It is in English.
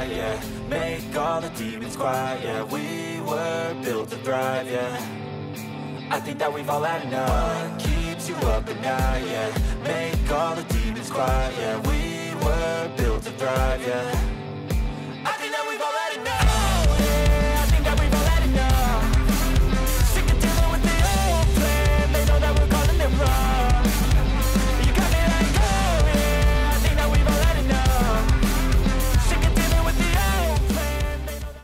fight, yeah. Make all the demons quiet, yeah. We were built to thrive, yeah. I think that we've all had enough. What keeps you up at night, yeah. Make all the demons quiet, yeah. We were built to thrive, yeah.